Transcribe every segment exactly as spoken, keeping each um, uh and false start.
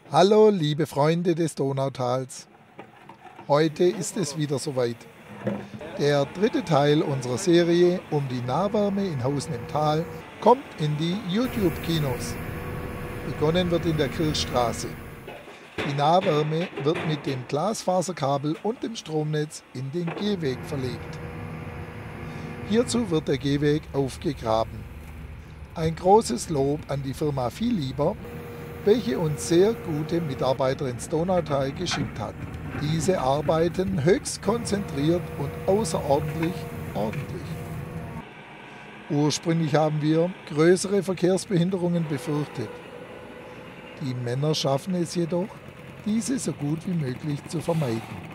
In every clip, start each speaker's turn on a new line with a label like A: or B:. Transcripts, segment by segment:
A: Hallo liebe Freunde des Donautals, heute ist es wieder soweit. Der dritte Teil unserer Serie um die Nahwärme in Hausen im Tal kommt in die YouTube-Kinos. Begonnen wird in der Kirchstraße. Die Nahwärme wird mit dem Glasfaserkabel und dem Stromnetz in den Gehweg verlegt. Hierzu wird der Gehweg aufgegraben. Ein großes Lob an die Firma Viellieber, welche uns sehr gute Mitarbeiter ins Donautal geschickt hat. Diese arbeiten höchst konzentriert und außerordentlich ordentlich. Ursprünglich haben wir größere Verkehrsbehinderungen befürchtet. Die Männer schaffen es jedoch, diese so gut wie möglich zu vermeiden.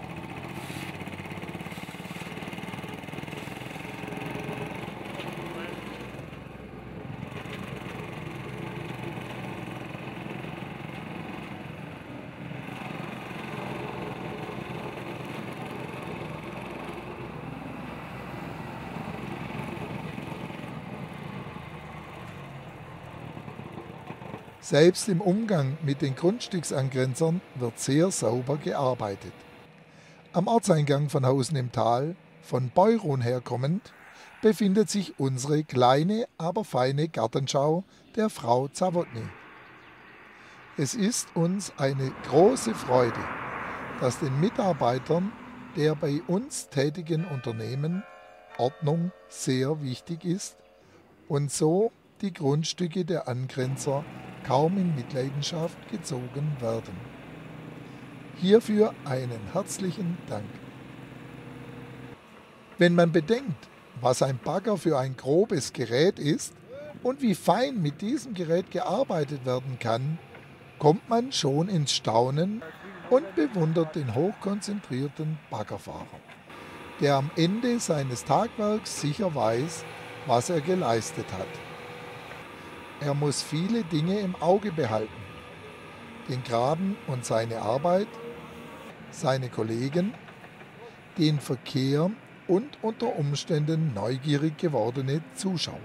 A: Selbst im Umgang mit den Grundstücksangrenzern wird sehr sauber gearbeitet. Am Ortseingang von Hausen im Tal, von Beurun her kommend, befindet sich unsere kleine, aber feine Gartenschau der Frau Zawodny. Es ist uns eine große Freude, dass den Mitarbeitern der bei uns tätigen Unternehmen Ordnung sehr wichtig ist und so die Grundstücke der Angrenzer kaum in Mitleidenschaft gezogen werden. Hierfür einen herzlichen Dank. Wenn man bedenkt, was ein Bagger für ein grobes Gerät ist und wie fein mit diesem Gerät gearbeitet werden kann, kommt man schon ins Staunen und bewundert den hochkonzentrierten Baggerfahrer, der am Ende seines Tagwerks sicher weiß, was er geleistet hat. Er muss viele Dinge im Auge behalten. Den Graben und seine Arbeit, seine Kollegen, den Verkehr und unter Umständen neugierig gewordene Zuschauer.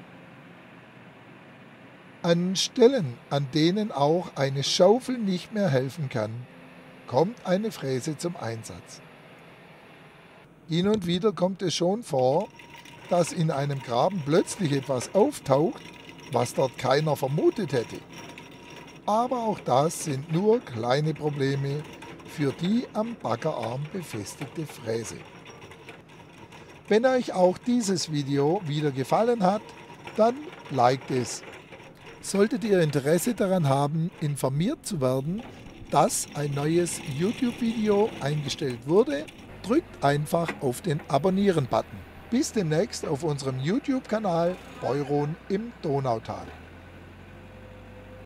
A: An Stellen, an denen auch eine Schaufel nicht mehr helfen kann, kommt eine Fräse zum Einsatz. Hin und wieder kommt es schon vor, dass in einem Graben plötzlich etwas auftaucht, was dort keiner vermutet hätte. Aber auch das sind nur kleine Probleme für die am Baggerarm befestigte Fräse. Wenn euch auch dieses Video wieder gefallen hat, dann liked es. Solltet ihr Interesse daran haben, informiert zu werden, dass ein neues YouTube-Video eingestellt wurde, drückt einfach auf den Abonnieren-Button. Bis demnächst auf unserem YouTube-Kanal Beurun im Donautal.